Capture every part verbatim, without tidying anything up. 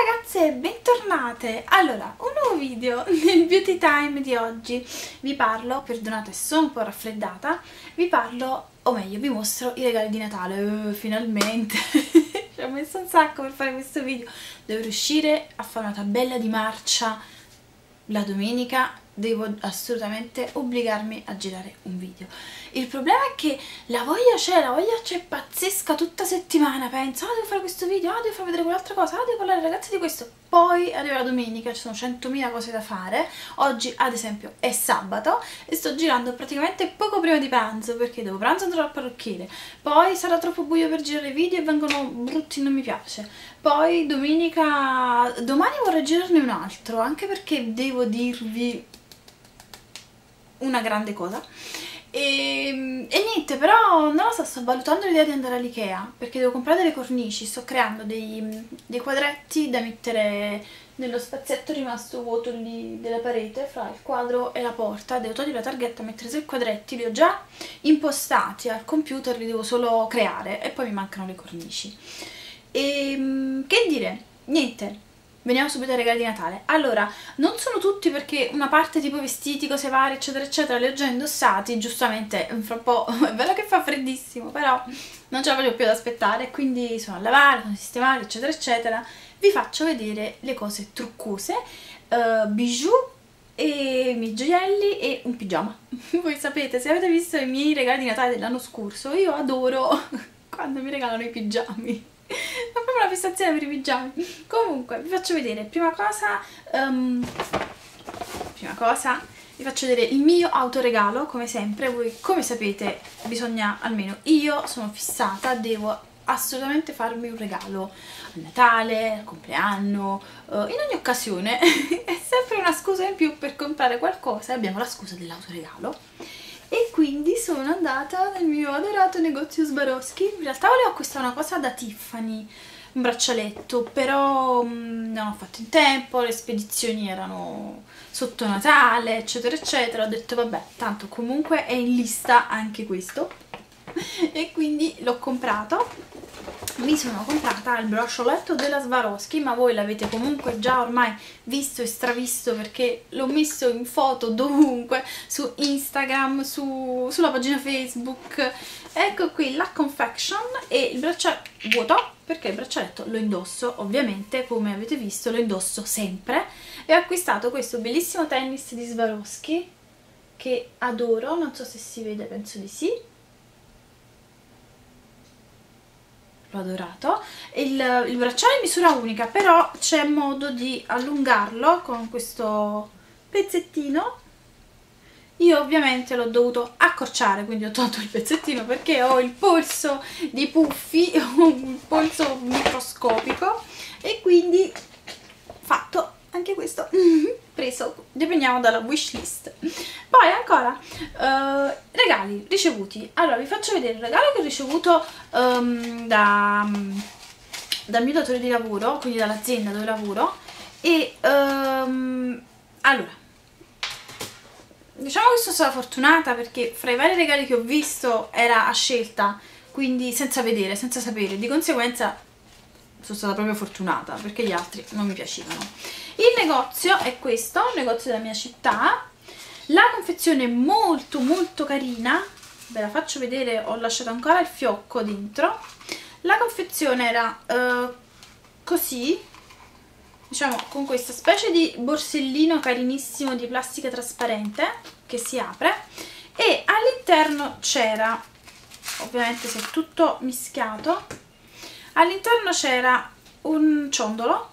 ragazze, bentornate! Allora, un nuovo video nel beauty time di oggi. Vi parlo, perdonate, sono un po' raffreddata, vi parlo, o meglio, vi mostro i regali di Natale. Uh, finalmente! Ci ho messo un sacco per fare questo video. Devo riuscire a fare una tabella di marcia la domenica. Devo assolutamente obbligarmi a girare un video. Il problema è che la voglia c'è, la voglia c'è pazzesca tutta settimana. Penso, ah devo fare questo video, ah devo far vedere quell'altra cosa, ah devo parlare ai ragazzi di questo. Poi arriva la domenica, ci sono centomila cose da fare. Oggi ad esempio è sabato e sto girando praticamente poco prima di pranzo, perché dopo pranzo andrò al parrucchiere. Poi sarà troppo buio per girare video e vengono brutti, non mi piace. Poi domenica, domani vorrei girarne un altro, anche perché devo dirvi una grande cosa. E, e niente, però non lo so, sto valutando l'idea di andare all'Ikea perché devo comprare delle cornici. Sto creando dei, dei quadretti da mettere nello spazietto rimasto vuoto lì della parete fra il quadro e la porta. Devo togliere la targhetta, mettere sei quadretti, li ho già impostati al computer, li devo solo creare e poi mi mancano le cornici. E che dire, niente, veniamo subito ai regali di Natale. Allora, non sono tutti, perché una parte tipo vestiti, cose varie eccetera eccetera li ho già indossati, giustamente fra un po', è vero che fa freddissimo, però non ce la voglio più ad aspettare, quindi sono a lavare, sono a sistemare eccetera eccetera. Vi faccio vedere le cose truccose, uh, bijou e i miei gioielli e un pigiama. Voi sapete, se avete visto i miei regali di Natale dell'anno scorso, io adoro quando mi regalano i pigiami. Ho proprio una fissazione per i pigiami. Comunque vi faccio vedere, prima cosa um, prima cosa vi faccio vedere il mio autoregalo. Come sempre, voi come sapete bisogna, almeno io sono fissata, devo assolutamente farmi un regalo a Natale, al compleanno, uh, in ogni occasione. È sempre una scusa in più per comprare qualcosa, abbiamo la scusa dell'autoregalo. E quindi sono andata nel mio adorato negozio Swarovski. In realtà volevo acquistare una cosa da Tiffany, un braccialetto, però mh, non ho fatto in tempo, le spedizioni erano sotto Natale eccetera eccetera. Ho detto vabbè, tanto comunque è in lista anche questo e quindi l'ho comprato. Mi sono comprata il braccialetto della Swarovski, ma voi l'avete comunque già ormai visto e stravisto perché l'ho messo in foto dovunque, su Instagram, su, sulla pagina Facebook. Ecco qui la confection e il braccialetto vuoto, perché il braccialetto lo indosso, ovviamente come avete visto lo indosso sempre. E ho acquistato questo bellissimo tennis di Swarovski che adoro, non so se si vede, penso di sì. L'ho adorato. Il, il bracciale è misura unica, però c'è modo di allungarlo con questo pezzettino. Io ovviamente l'ho dovuto accorciare, quindi ho tolto il pezzettino perché ho il polso di Puffi, un polso microscopico, e quindi fatto anche questo. Preso, dipeniamo dalla wishlist. Poi ancora uh, regali ricevuti. Allora vi faccio vedere il regalo che ho ricevuto um, da, um, dal mio datore di lavoro, quindi dall'azienda dove lavoro. E um, allora diciamo che sono stata fortunata perché fra i vari regali che ho visto era a scelta, quindi senza vedere, senza sapere, di conseguenza sono stata proprio fortunata perché gli altri non mi piacevano. Il negozio è questo, un negozio della mia città. La confezione è molto molto carina, ve la faccio vedere, ho lasciato ancora il fiocco dentro. La confezione era uh, così, diciamo con questa specie di borsellino carinissimo di plastica trasparente che si apre, e all'interno c'era, ovviamente si è tutto mischiato, all'interno c'era un ciondolo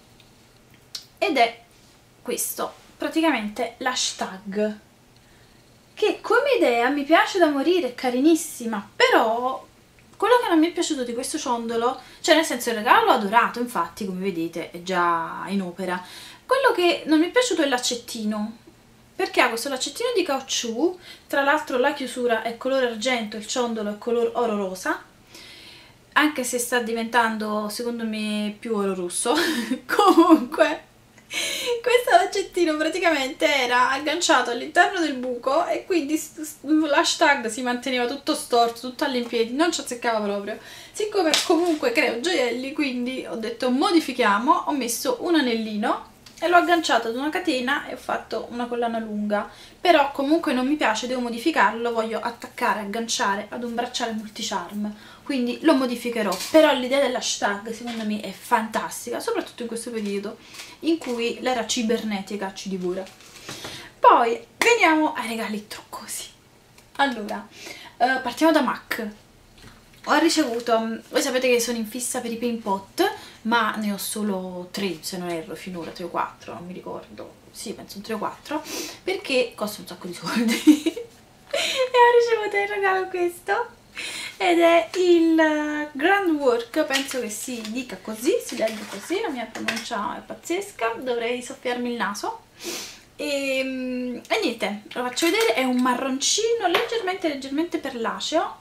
ed è questo, praticamente l'hashtag, che come idea mi piace da morire, è carinissima, però quello che non mi è piaciuto di questo ciondolo, cioè nel senso il regalo l'ho adorato, infatti come vedete è già in opera, quello che non mi è piaciuto è l'accettino, perché ha questo laccettino di caucciù, tra l'altro la chiusura è colore argento, il ciondolo è color oro rosa, anche se sta diventando secondo me più oro rosso. Comunque questo laccettino praticamente era agganciato all'interno del buco e quindi l'hashtag si manteneva tutto storto, tutto all'impiedi, non ci azzeccava proprio. Siccome comunque creo gioielli, quindi ho detto modifichiamo, ho messo un anellino e l'ho agganciato ad una catena e ho fatto una collana lunga, però comunque non mi piace, devo modificarlo, voglio attaccare, agganciare ad un bracciale multicharm, quindi lo modificherò. Però l'idea dell'hashtag secondo me è fantastica, soprattutto in questo periodo in cui l'era cibernetica ci divora. Poi veniamo ai regali truccosi. Allora, eh, partiamo da MAC. Ho ricevuto, voi sapete che sono in fissa per i paint pot, ma ne ho solo tre, se non erro, finora, tre o quattro, non mi ricordo, sì, penso un tre o quattro, perché costano un sacco di soldi. E ho ricevuto in regalo questo, ed è il Grand Work, penso che si dica così, si legge così, la mia pronuncia è pazzesca, dovrei soffiarmi il naso. E, e niente, lo faccio vedere, è un marroncino leggermente, leggermente perlaceo.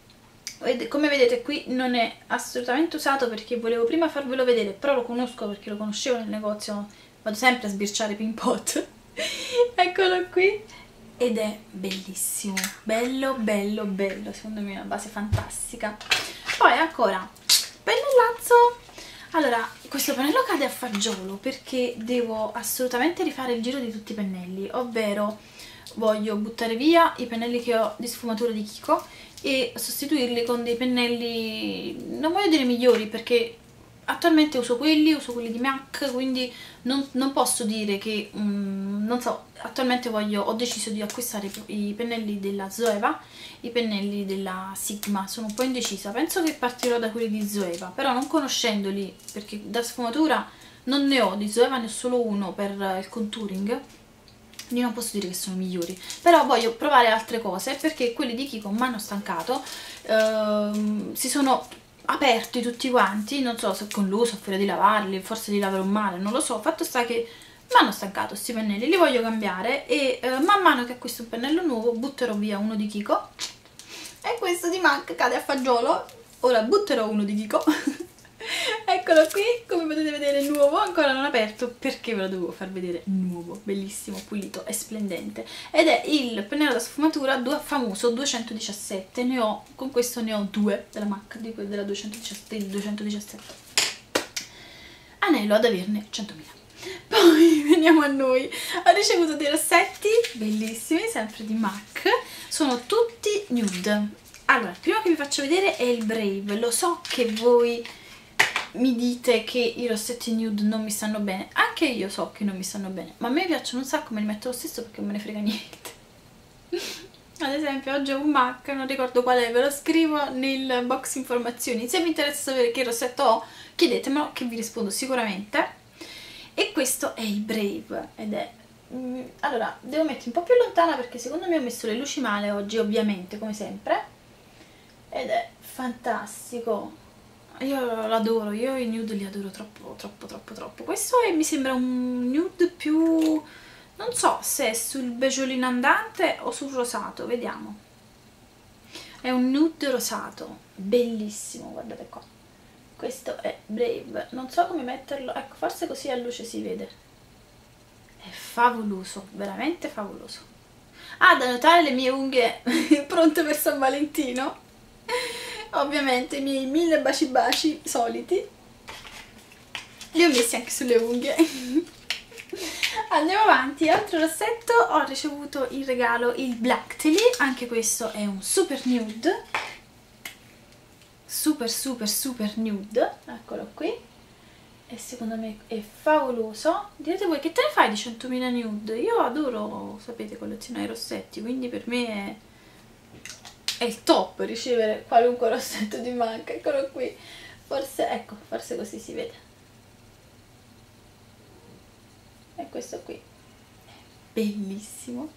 Come vedete qui non è assolutamente usato perché volevo prima farvelo vedere, però lo conosco perché lo conoscevo nel negozio, vado sempre a sbirciare paint pot. Eccolo qui, ed è bellissimo, bello bello bello, secondo me è una base fantastica. Poi ancora pennellazzo. Allora, questo pennello cade a fagiolo perché devo assolutamente rifare il giro di tutti i pennelli, ovvero voglio buttare via i pennelli che ho di sfumatura di Kiko e sostituirli con dei pennelli, non voglio dire migliori perché attualmente uso quelli, uso quelli di MAC, quindi non, non posso dire che, um, non so, attualmente voglio, ho deciso di acquistare i, i pennelli della Zoeva, i pennelli della Sigma, sono un po' indecisa, penso che partirò da quelli di Zoeva, però non conoscendoli, perché da sfumatura non ne ho, di Zoeva ne ho solo uno per il contouring, quindi non posso dire che sono migliori, però voglio provare altre cose perché quelli di Kiko mi hanno stancato, ehm, si sono aperti tutti quanti, non so se con l'uso, fuori di lavarli, forse li laverò male, non lo so, fatto sta che mi hanno stancato questi pennelli, li voglio cambiare e eh, man mano che acquisto un pennello nuovo butterò via uno di Kiko e questo di MAC cade a fagiolo, ora butterò uno di Kiko. Eccolo qui, come potete vedere è nuovo, ancora non aperto perché ve lo devo far vedere nuovo, bellissimo, pulito e splendente, ed è il pennello da sfumatura famoso duecentodiciassette, ne ho, con questo ne ho due della MAC, di quello della duecentodiciassette, del duecentodiciassette, anello ad averne centomila. Poi veniamo a noi, ho ricevuto dei rossetti bellissimi, sempre di MAC, sono tutti nude. Allora, il primo che vi faccio vedere è il Brave, lo so che voi mi dite che i rossetti nude non mi stanno bene, anche io so che non mi stanno bene, ma a me piacciono un sacco, me li metto lo stesso perché non me ne frega niente. Ad esempio oggi ho un MAC, non ricordo qual è, ve lo scrivo nel box informazioni, se vi interessa sapere che rossetto ho chiedetemelo che vi rispondo sicuramente. E questo è il Brave ed è... allora, devo mettere un po' più lontana perché secondo me ho messo le luci male oggi, ovviamente, come sempre, ed è fantastico. Io l'adoro, io i nude li adoro troppo, troppo, troppo, troppo. Questo è, mi sembra un nude più... non so se è sul beggiolino andante o sul rosato, vediamo. È un nude rosato, bellissimo, guardate qua. Questo è Brave, non so come metterlo, ecco, forse così a luce si vede. È favoloso, veramente favoloso. Ah, da notare le mie unghie pronte per San Valentino. Ovviamente i miei mille baci baci soliti li ho messi anche sulle unghie. Andiamo avanti, altro rossetto, ho ricevuto in regalo il Black Tilly, anche questo è un super nude, super super super nude, eccolo qui, e secondo me è favoloso. Direte voi che te ne fai di centomila nude? Io adoro, sapete, collezionare i rossetti, quindi per me è... è il top ricevere qualunque rossetto di MAC, eccolo qui, forse, ecco, forse così si vede, e questo qui, bellissimo.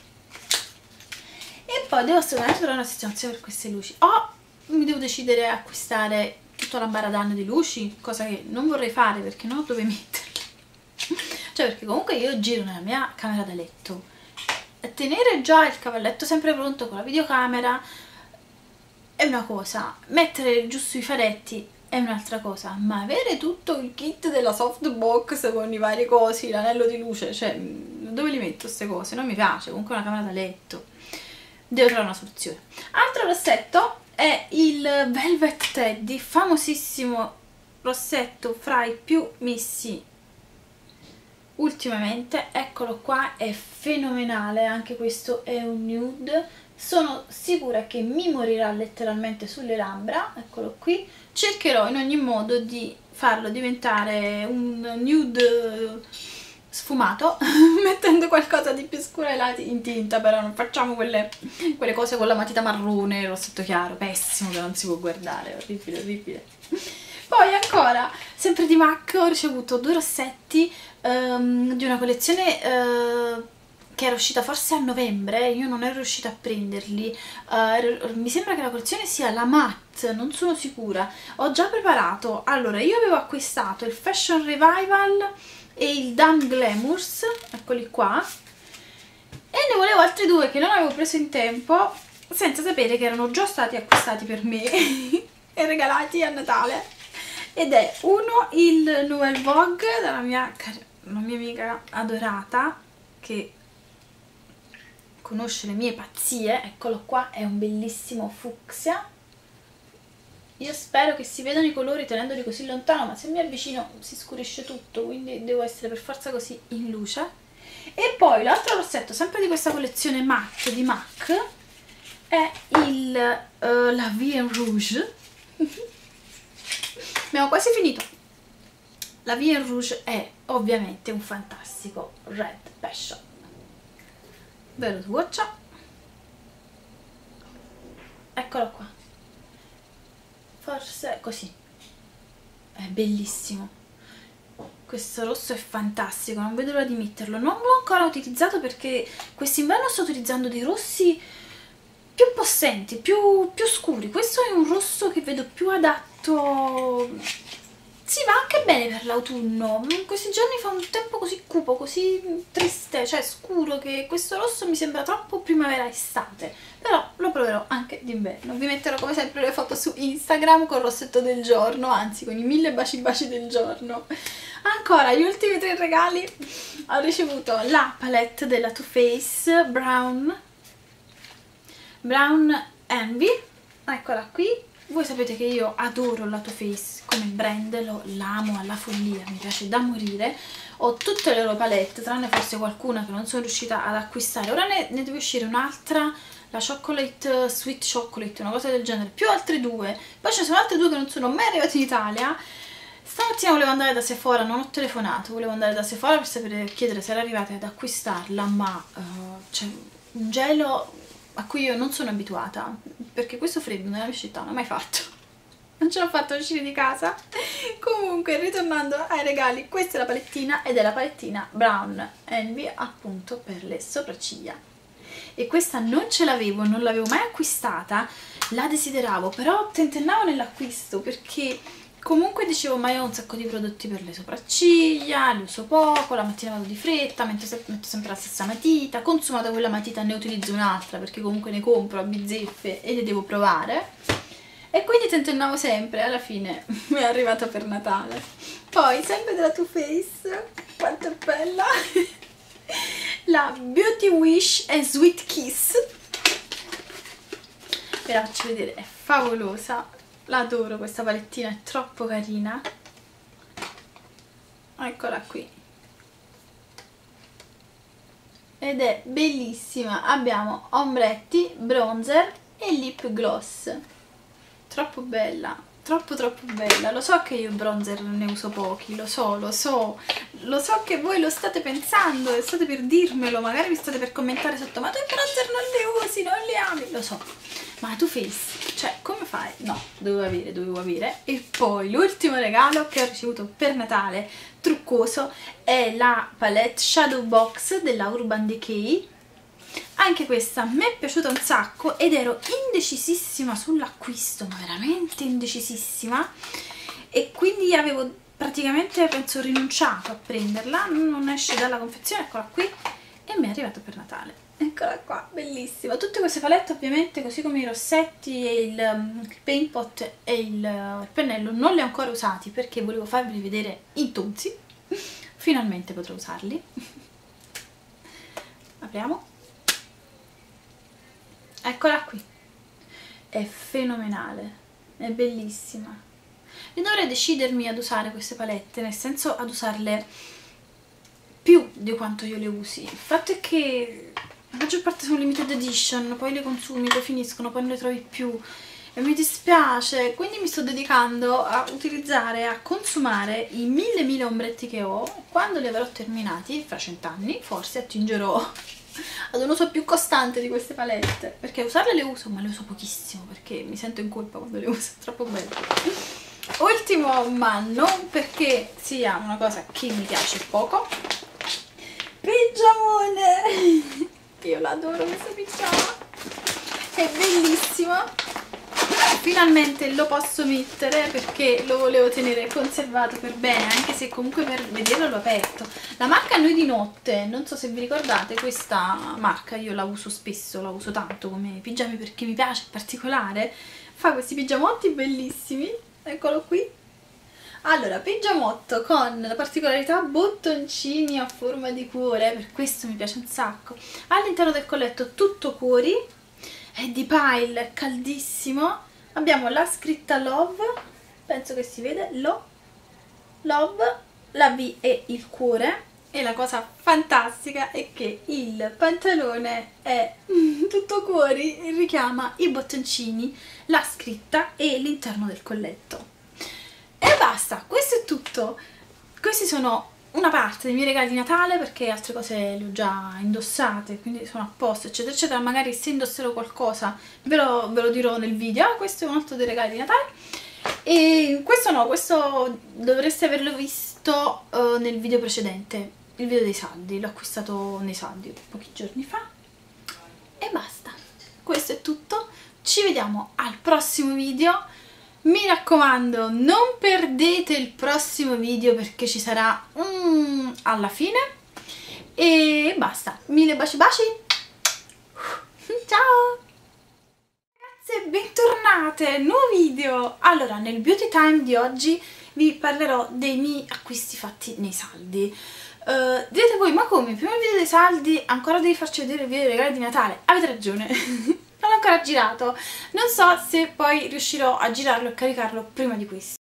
E poi devo assolutamente trovare una sistemazione per queste luci, o mi devo decidere a acquistare tutta la baradan di luci, cosa che non vorrei fare perché non ho dove metterle, cioè perché comunque io giro nella mia camera da letto, tenere già il cavalletto sempre pronto con la videocamera è una cosa, mettere giusto i faretti è un'altra cosa, ma avere tutto il kit della softbox con i vari cosi, l'anello di luce, cioè dove li metto queste cose? Non mi piace, comunque è una camera da letto, devo trovare una soluzione. Altro rossetto, è il Velvet Teddy, famosissimo rossetto fra i più messi ultimamente. Eccolo qua, è fenomenale, anche questo è un nude, sono sicura che mi morirà letteralmente sulle labbra. Eccolo qui, cercherò in ogni modo di farlo diventare un nude sfumato mettendo qualcosa di più scuro ai lati in tinta, però non facciamo quelle, quelle cose con la matita marrone, rossetto chiaro, pessimo, che non si può guardare, orribile, orribile. Poi ancora, sempre di MAC, ho ricevuto due rossetti um, di una collezione uh, che era uscita forse a novembre, io non ero riuscita a prenderli, uh, mi sembra che la collezione sia la Matte, non sono sicura. Ho già preparato, allora io avevo acquistato il Fashion Revival e il Dame Glamours, eccoli qua, e ne volevo altri due che non avevo preso in tempo, senza sapere che erano già stati acquistati per me e regalati a Natale. Ed è uno il Nouvelle Vogue dalla mia, la mia amica adorata che conosce le mie pazzie, eccolo qua, è un bellissimo fucsia. Io spero che si vedano i colori tenendoli così lontano, ma se mi avvicino si scurisce tutto, quindi devo essere per forza così in luce. E poi l'altro rossetto, sempre di questa collezione matte di MAC, è il uh, La Vie en Rouge. Abbiamo quasi finito. La Vie en Rouge è ovviamente un fantastico red passion. Ve lo swatcho. Eccolo qua. Forse così. È bellissimo. Questo rosso è fantastico, non vedo l'ora di metterlo. Non l'ho ancora utilizzato perché quest'inverno sto utilizzando dei rossi più possenti, più, più scuri. Questo è un rosso che vedo più adatto. Sì, va anche bene per l'autunno. In questi giorni fa un tempo così cupo, così triste, cioè scuro, che questo rosso mi sembra troppo primavera-estate. Però lo proverò anche d'inverno. Vi metterò come sempre le foto su Instagram col rossetto del giorno, anzi con i mille baci baci del giorno. Ancora, gli ultimi tre regali. Ho ricevuto la palette della Too Faced Brown Brown Envy, eccola qui. Voi sapete che io adoro la Too Faced come brand, lo l'amo alla follia, mi piace da morire. Ho tutte le loro palette, tranne forse qualcuna che non sono riuscita ad acquistare. Ora ne, ne deve uscire un'altra, la Chocolate, Sweet Chocolate, una cosa del genere, più altre due. Poi ce ne sono altre due che non sono mai arrivate in Italia. Stamattina volevo andare da Sephora, non ho telefonato, volevo andare da Sephora per sapere, chiedere se era arrivata ad acquistarla, ma uh, c'è un gelo a cui io non sono abituata, perché questo freddo nella mia città non l'ho mai fatto, non ce l'ho fatta uscire di casa. Comunque, ritornando ai regali, questa è la palettina ed è la palettina Brown Envy appunto per le sopracciglia, e questa non ce l'avevo, non l'avevo mai acquistata, la desideravo, però tentennavo nell'acquisto perché comunque dicevo, ma io ho un sacco di prodotti per le sopracciglia, li uso poco, la mattina vado di fretta, metto, se metto sempre la stessa matita, consumata quella matita ne utilizzo un'altra perché comunque ne compro a bizzeffe e le devo provare, e quindi tentennavo sempre, alla fine mi è arrivata per Natale. Poi sempre della Too Faced, quanto è bella, la Beauty Wish and Sweet Kiss, ve la faccio vedere, è favolosa. L'adoro questa palettina, è troppo carina. Eccola qui. Ed è bellissima. Abbiamo ombretti, bronzer e lip gloss. Troppo bella, troppo troppo bella. Lo so che io bronzer ne uso pochi, lo so, lo so. Lo so che voi lo state pensando e state per dirmelo, magari vi state per commentare sotto, ma tu i bronzer non li usi, non li ami, lo so. Ma la Too Faced, cioè, come fai? No, dovevo avere, dovevo avere. E poi l'ultimo regalo che ho ricevuto per Natale, truccoso, è la palette Shadow Box della Urban Decay. Anche questa mi è piaciuta un sacco ed ero indecisissima sull'acquisto, ma veramente indecisissima. E quindi avevo praticamente, penso, rinunciato a prenderla, non esce dalla confezione, eccola qui, e mi è arrivata per Natale. Eccola qua, bellissima. Tutte queste palette ovviamente, così come i rossetti e il, um, il paint pot e il, uh, il pennello, non li ho ancora usati perché volevo farveli vedere in tonzi. Finalmente potrò usarli. Apriamo. Eccola qui. è fenomenale, è bellissima. E dovrei decidermi ad usare queste palette, nel senso ad usarle più di quanto io le usi. Il fatto è che la maggior parte sono limited edition, poi le consumi, poi finiscono, poi non le trovi più e mi dispiace, quindi mi sto dedicando a utilizzare, a consumare i mille mille ombretti che ho. Quando li avrò terminati, fra cent'anni, forse attingerò ad un uso più costante di queste palette, perché usarle le uso, ma le uso pochissimo perché mi sento in colpa quando le uso, è troppo bello. Ultimo, ma non perché sia una cosa che mi piace poco, pigiamone. Io l'adoro questo pigiama, è bellissimo. Finalmente lo posso mettere perché lo volevo tenere conservato per bene, anche se comunque per vederlo l'ho aperto. La marca Noi di Notte, non so se vi ricordate questa marca, io la uso spesso, la uso tanto come pigiami perché mi piace in particolare. Fa questi pigiamotti bellissimi, eccolo qui. Allora, pigiamotto con la particolarità bottoncini a forma di cuore, per questo mi piace un sacco. All'interno del colletto tutto cuori, è di Pile, caldissimo. Abbiamo la scritta Love, penso che si vede, Lo, Love, la V e il cuore. E la cosa fantastica è che il pantalone è tutto cuori e richiama i bottoncini, la scritta e l'interno del colletto. E basta, questo è tutto. Questi sono una parte dei miei regali di Natale perché altre cose le ho già indossate, quindi sono a posto, eccetera, eccetera. Magari se indosserò qualcosa ve lo, ve lo dirò nel video. Ah, questo è un altro dei regali di Natale. E questo no, questo dovreste averlo visto uh, nel video precedente, il video dei saldi. L'ho acquistato nei saldi pochi giorni fa. E basta, questo è tutto. Ci vediamo al prossimo video. Mi raccomando, non perdete il prossimo video perché ci sarà mm, alla fine. E basta, mille baci baci. Ciao! Ragazze, bentornate, nuovo video. Allora, nel beauty time di oggi vi parlerò dei miei acquisti fatti nei saldi. Uh, direte voi, ma come? Prima il video dei saldi, ancora devi farci vedere il video dei regali di Natale? Avete ragione. Non l'ho ancora girato, non so se poi riuscirò a girarlo e caricarlo prima di questo.